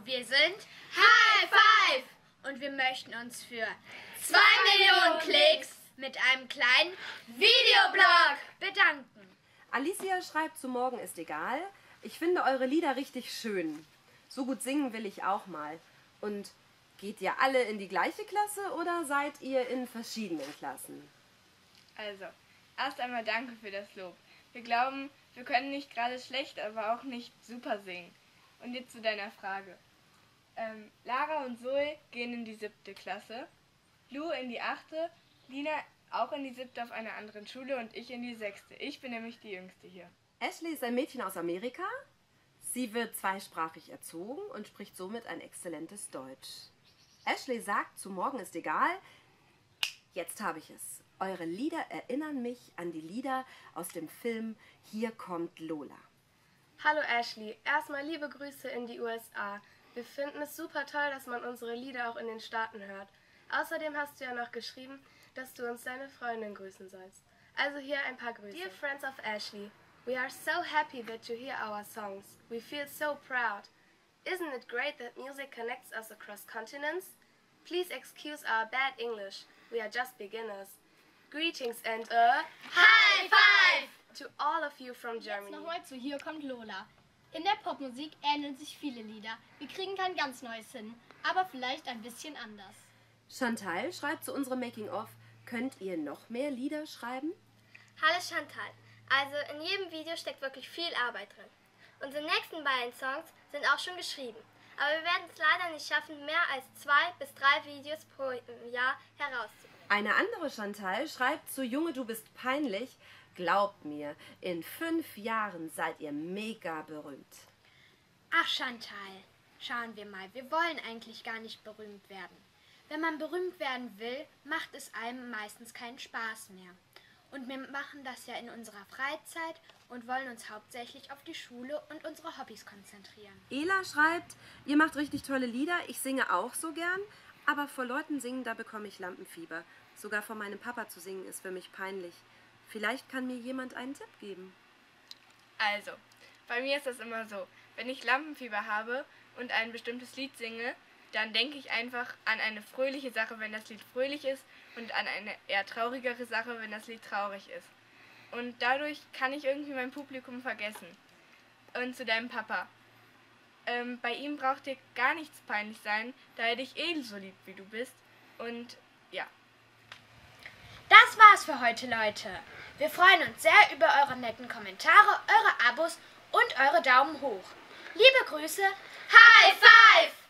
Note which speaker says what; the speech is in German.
Speaker 1: Wir sind High Five und wir möchten uns für 2 Millionen Klicks mit einem kleinen Videoblog bedanken.
Speaker 2: Alicia schreibt zu Morgen ist egal. Ich finde eure Lieder richtig schön. So gut singen will ich auch mal. Und geht ihr alle in die gleiche Klasse oder seid ihr in verschiedenen Klassen?
Speaker 3: Also, erst einmal danke für das Lob. Wir glauben, wir können nicht gerade schlecht, aber auch nicht super singen. Und jetzt zu deiner Frage. Lara und Zoe gehen in die 7. Klasse, Lou in die 8., Lina auch in die 7. auf einer anderen Schule und ich in die 6. Ich bin nämlich die Jüngste hier.
Speaker 2: Ashley ist ein Mädchen aus Amerika. Sie wird zweisprachig erzogen und spricht somit ein exzellentes Deutsch. Ashley sagt, zu Morgen ist egal. Jetzt habe ich es. Eure Lieder erinnern mich an die Lieder aus dem Film Hier kommt Lola.
Speaker 4: Hallo Ashley, erstmal liebe Grüße in die USA. Wir finden es super toll, dass man unsere Lieder auch in den Staaten hört. Außerdem hast du ja noch geschrieben, dass du uns deine Freundin grüßen sollst. Also hier ein paar Grüße. Dear friends of Ashley, we are so happy that you hear our songs. We feel so proud. Isn't it great that music connects us across continents? Please excuse our bad English. We are just beginners. Greetings and a
Speaker 1: High Five!
Speaker 4: to all of you from Germany.
Speaker 5: Jetzt nochmal zu Hier kommt Lola. In der Popmusik ähneln sich viele Lieder. Wir kriegen kein ganz neues hin, aber vielleicht ein bisschen anders.
Speaker 2: Chantal schreibt zu unserem Making-of, könnt ihr noch mehr Lieder schreiben?
Speaker 6: Hallo Chantal, also in jedem Video steckt wirklich viel Arbeit drin. Unsere nächsten beiden Songs sind auch schon geschrieben, aber wir werden es leider nicht schaffen, mehr als 2 bis 3 Videos pro Jahr herauszubringen.
Speaker 2: Eine andere Chantal schreibt zu Junge, du bist peinlich. Glaubt mir, in 5 Jahren seid ihr mega berühmt.
Speaker 1: Ach Chantal, schauen wir mal, wir wollen eigentlich gar nicht berühmt werden. Wenn man berühmt werden will, macht es einem meistens keinen Spaß mehr. Und wir machen das ja in unserer Freizeit und wollen uns hauptsächlich auf die Schule und unsere Hobbys konzentrieren.
Speaker 2: Ela schreibt, ihr macht richtig tolle Lieder, ich singe auch so gern, aber vor Leuten singen, da bekomme ich Lampenfieber. Sogar vor meinem Papa zu singen ist für mich peinlich. Vielleicht kann mir jemand einen Tipp geben.
Speaker 3: Also, bei mir ist das immer so, wenn ich Lampenfieber habe und ein bestimmtes Lied singe, dann denke ich einfach an eine fröhliche Sache, wenn das Lied fröhlich ist, und an eine eher traurigere Sache, wenn das Lied traurig ist. Und dadurch kann ich irgendwie mein Publikum vergessen. Und zu deinem Papa. Bei ihm braucht dir gar nichts peinlich sein, da er dich so lieb wie du bist. Und ja.
Speaker 1: Das war's für heute, Leute. Wir freuen uns sehr über eure netten Kommentare, eure Abos und eure Daumen hoch. Liebe Grüße, High Five!